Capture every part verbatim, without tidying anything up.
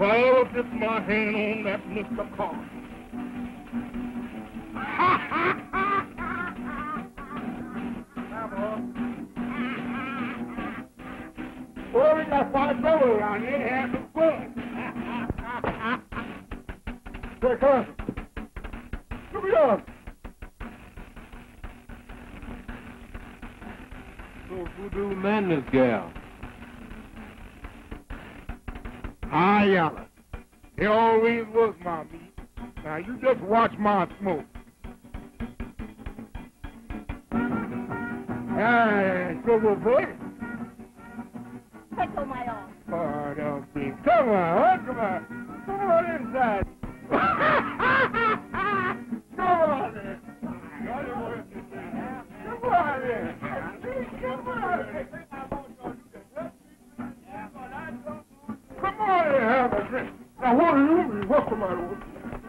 ever get my hand on that Mister Carter. Well, we got five brothers around here. Have some fun. Here, come. Come here. So, who do man this gal? Ah, Yalla. They always was my meat. Now, you just watch my smoke. Ah, sugar boy. Take on my arm. Oh, don't be. Come on, come on. Come on inside. Come on in. Come on in. Come on in. Come on in and have a drink. Now, what do you mean? What's the matter with you?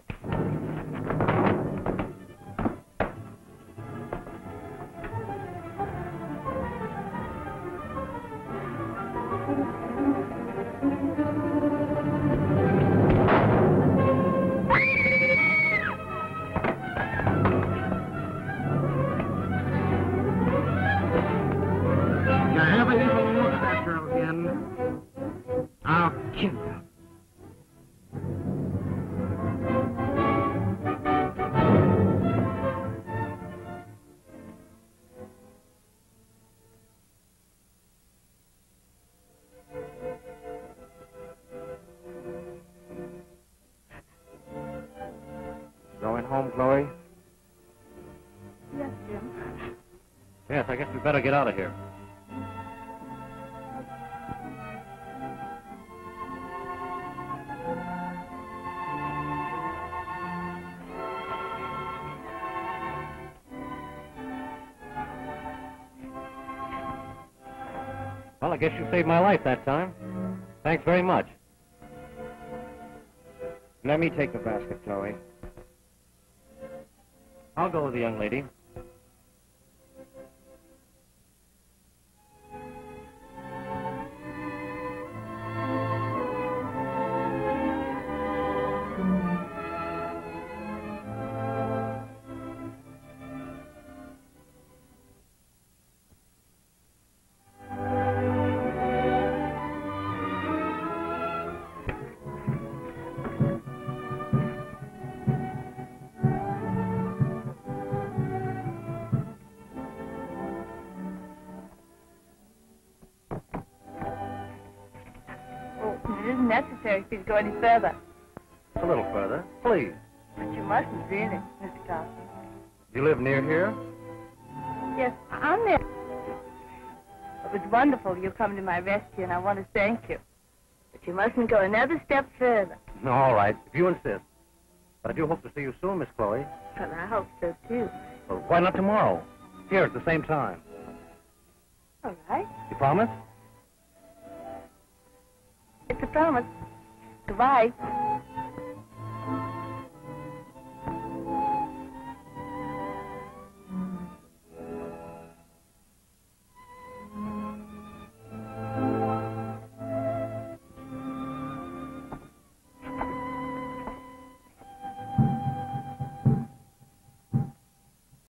Going home, Chloe? Yes, Jim. Yes, I guess we better get out of here. Well, I guess you saved my life that time. Thanks very much. Let me take the basket, Chloe. I'll go with the young lady. Necessary for you to go any further. A little further, please. But you mustn't, really, Mister Carson. You live near here? Yes, I'm there. It was wonderful you come to my rescue, and I want to thank you. But you mustn't go another step further. No, all right, if you insist. But I do hope to see you soon, Miss Chloe. Well, I hope so, too. Well, why not tomorrow? Here at the same time. All right. You promise? It's a promise. Goodbye.